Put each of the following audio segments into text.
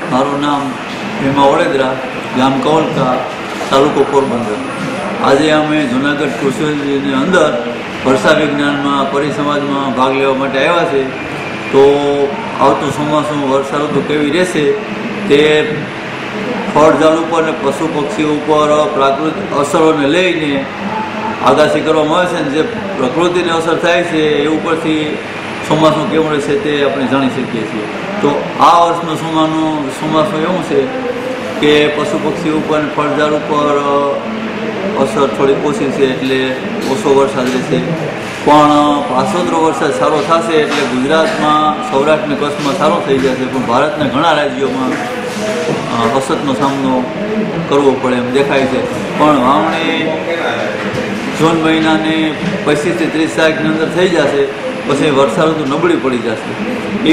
મારું નામ ભીમા વડેદરા, ગામ કવલકા, તાલુકો પોરબંદર। આજે અમે જૂનાગઢ કૃષિ યુનિવર્સિટીની અંદર વર્ષા વિજ્ઞાનમાં પરિસંવાદમાં ભાગ લેવા માટે આવ્યા છે। તો આવતું ચોમાસું વર્ષા ઋતુ કેવી રહેશે તે ફળ ઝાડ ઉપર અને પશુ પક્ષીઓ ઉપર પ્રાકૃતિક અસરોને લઈને આગાહી કરવામાં આવે છે અને જે પ્રકૃતિને અસર થાય છે એ ઉપરથી ચોમાસું કેવું રહેશે તે આપણે જાણી શકીએ છીએ। તો આ વર્ષનું ચોમાસું એવું છે કે પશુ પક્ષી ઉપર અને ફળ ઝાડ ઉપર અસર થોડી ઓછી છે, એટલે ઓછો વરસાદ રહેશે। પણ પાછોતરો વરસાદ સારો થશે એટલે ગુજરાતમાં, સૌરાષ્ટ્ર અને કચ્છમાં સારો થઈ જશે, પણ ભારતના ઘણા રાજ્યોમાં અસરનો સામનો કરવો પડે એમ દેખાય છે। પણ વાવણી જૂન મહિનાની 25 થી 30 તારીખની અંદર થઈ જશે, પછી વર્ષા ઋતુ નબળી પડી જશે। એ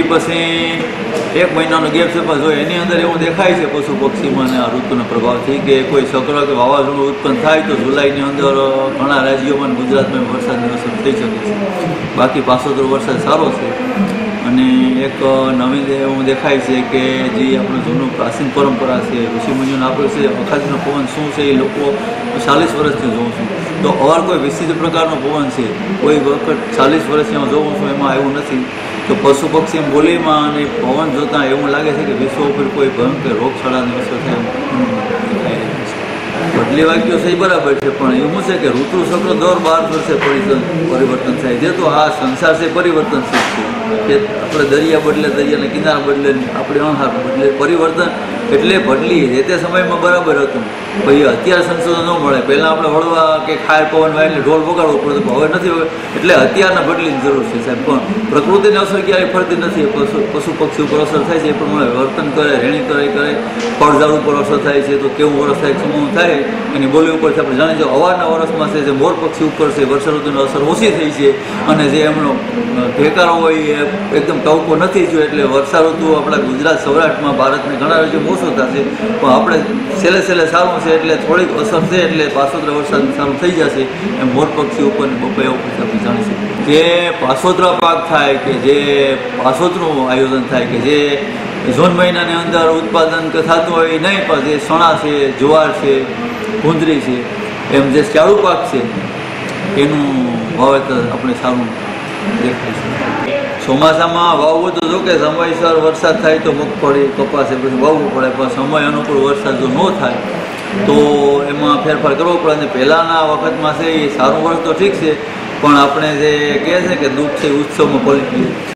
પછી 1 મહિનાનો ગેપ છે, પણ જો એની અંદર એવું દેખાય છે પશુ પક્ષીમાં અને આ ઋતુના પ્રભાવથી કે કોઈ ચક્ર કે વાવાઝોડું ઉત્પન્ન થાય તો જુલાઈની અંદર ઘણા રાજ્યોમાં ગુજરાતમાં વરસાદની અસર થઈ શકે છે। બાકી પાછોતરો વરસાદ સારો છે અને એક નવીન એવું દેખાય છે કે જે આપણું જૂનું પ્રાચીન પરંપરા છે, ઋષિમુનિઓને આપ્યું છે અખાતનો પવન શું છે એ લોકો 40 વર્ષથી જોઉં છું। તો અવાર કોઈ વિશિષ્ટ પ્રકારનો પવન છે, કોઈ વખત 40 વર્ષથી હું જોઉં છું, એમાં એવું નથી। તો પશુ પક્ષી બોલીમાં અને પવન જોતાં એવું લાગે છે કે વિશ્વ ઉપર કોઈ ભયંકર રોગચાળાની અસર થાય દેખાઈ રહી છે। બદલી વાક્યો છે બરાબર છે, પણ એવું છે કે ઋતુ ચક્ર દર 12 વર્ષે પરિવર્તન થાય છે। તો આ સંસાર છે પરિવર્તનશીલ છે કે આપણે દરિયા બદલે, દરિયાના કિનારા બદલે, આપણે અણહાર બદલે, પરિવર્તન એટલે બદલી જે તે સમયમાં બરાબર હતું, પછી અત્યારે સંશોધન ન મળે। પહેલાં આપણે વળવા કે ખાર પવન વાય એટલે ઢોલ વગાડવો પડતો, હવે નથી, એટલે અત્યારના બદલીની જરૂર છે સાહેબ। પણ પ્રકૃતિની અસર ક્યારેય ફરતી નથી, પશુ પક્ષી ઉપર અસર થાય છે એ પ્રમાણે વર્તન કરે, રહેણી કરે, ફળઝાડ ઉપર અસર થાય છે તો કેવું વરસ થાય, સમૂહ થાય એની બોલી ઉપરથી આપણે જાણીએ છીએ। અવારના વર્ષમાં છે જે મોર પક્ષી ઉપર છે વર્ષા ઋતુની અસર ઓછી થઈ છે અને જે એમનો ભેકારો હોય એ એકદમ ટવકો નથી થયો, એટલે વર્ષા ઋતુ આપણા ગુજરાત, સૌરાષ્ટ્રમાં, ભારતના ઘણા રાજ્યોમાં ઓછો થશે, પણ આપણે છેલ્લે સારું છે એટલે થોડીક અસર છે એટલે પાછોતરા વરસાદ સારું થઈ જશે એમ મોર પક્ષી ઉપર અને બપૈયા ઉપરથી આપણે જાણી શકીએ। જે પાછોતરા પાક થાય કે જે પાછોતરું આયોજન થાય કે જે જૂન મહિનાની અંદર ઉત્પાદન થતું હોય એ નહીં, પણ જે ચણા છે, જુવાર છે, ગુંદરી છે, એમ જે ચાલુ પાક છે એનું વાવેતર આપણે સારું દેખાય છે। ચોમાસામાં વાવવું તો જો કે સમયસર વરસાદ થાય તો મગફળી, કપાસ એ બધું વાવવું પડે, પણ સમય અનુકૂળ વરસાદ જો ન થાય તો એમાં ફેરફાર કરવો પડે। અને પહેલાંના વખતમાં છે એ સારું વર્ષ તો ઠીક છે, પણ આપણે જે કહે છે કે દુઃખ છે ઉત્સવમાં પલટી